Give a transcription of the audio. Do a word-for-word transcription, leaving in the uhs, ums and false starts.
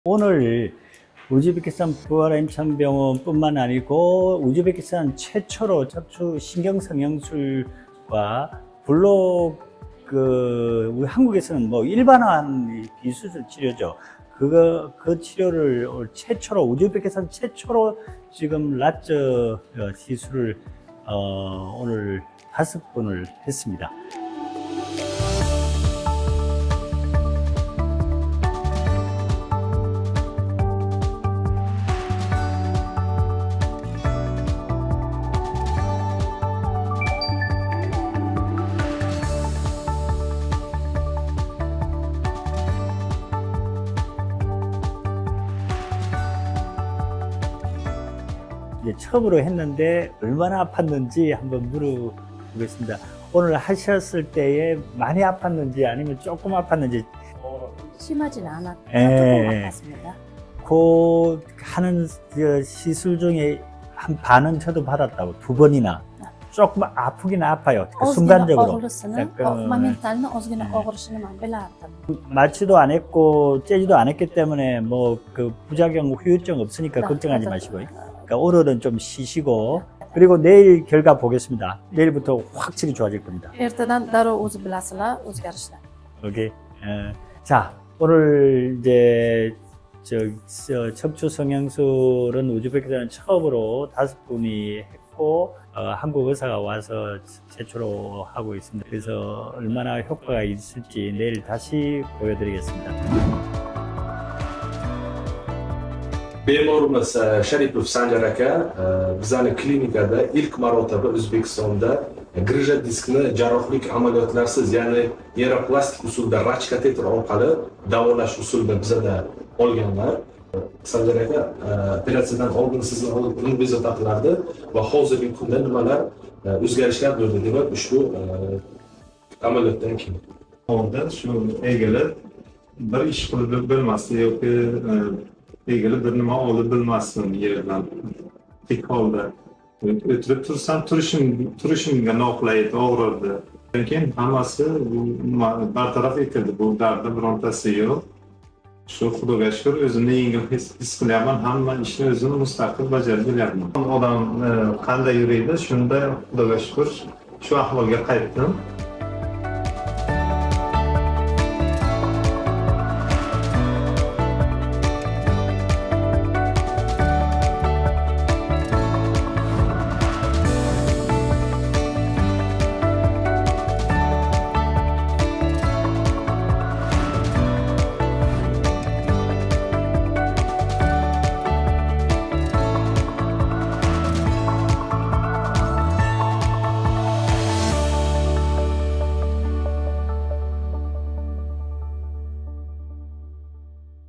오늘 우즈베키스탄 부활임상병원뿐만 아니고 우즈베키스탄 최초로 척추 신경성형술과 블록 그 우리 한국에서는 뭐 일반화한 비수술 치료죠. 그거 그 치료를 최초로 우즈베키스탄 최초로 지금 라저 시술을 어, 오늘 다섯 번을 했습니다. 이제 처음으로 했는데 얼마나 아팠는지 한번 물어보겠습니다. 오늘 하셨을 때에 많이 아팠는지 아니면 조금 아팠는지. 심하진 않았고 예, 조금 아팠습니다. 그 하는 시술 중에 한 반은 저도 받았다고 두 번이나. 조금 아프긴 아파요. 그 순간적으로. 마취도 안 했고 째지도 안 했기 때문에 뭐 그 부작용 후유증 없으니까 걱정하지 마시고요. 그러니까 오늘은 좀 쉬시고, 그리고 내일 결과 보겠습니다. 내일부터 확실히 좋아질 겁니다. ertadan darrov o'zi bilasizlar o'zgarishlar. 오케이. 어, 자, 오늘 이제 저, 저 척추 성형술은 우즈베키스탄 처음으로 다섯 분이 했고 어, 한국 의사가 와서 최초로 하고 있습니다. 그래서 얼마나 효과가 있을지 내일 다시 보여드리겠습니다. Bemorimiz Sharipov Sanjar aka bizning klinikada ilk marotaba O'zbekistonda grija diskni jarrohlik amaliyotlarsiz, ya'ni yeroplastik usulda rach kateter orqali davolash usulida bizada olganlar. Sanjar aka operatsiyadan oldin sizni oldin bezovta qilardi va hozirgi kunda nimalar o'zgarishlar bo'ldi demak ushbu amaliyotdan keyin. Oldin shu egalar bir ish qilib bilmasdi yoki egilib bir nima olib bilmasdim yerdan tik holda o'tirib tursam turishim turishimga noqulaydi, og'rirdi. Keyin hammasi bartaraf etildi, bu dardi birontasi yo'q. Shu xudoga shukr o'zimni yengil his qilyapman, hamma ishni o'zim mustaqil bajarib kelyapman. Odam qanday yuriydi, shunda xudoga shukr shu ahvolga qaytdim.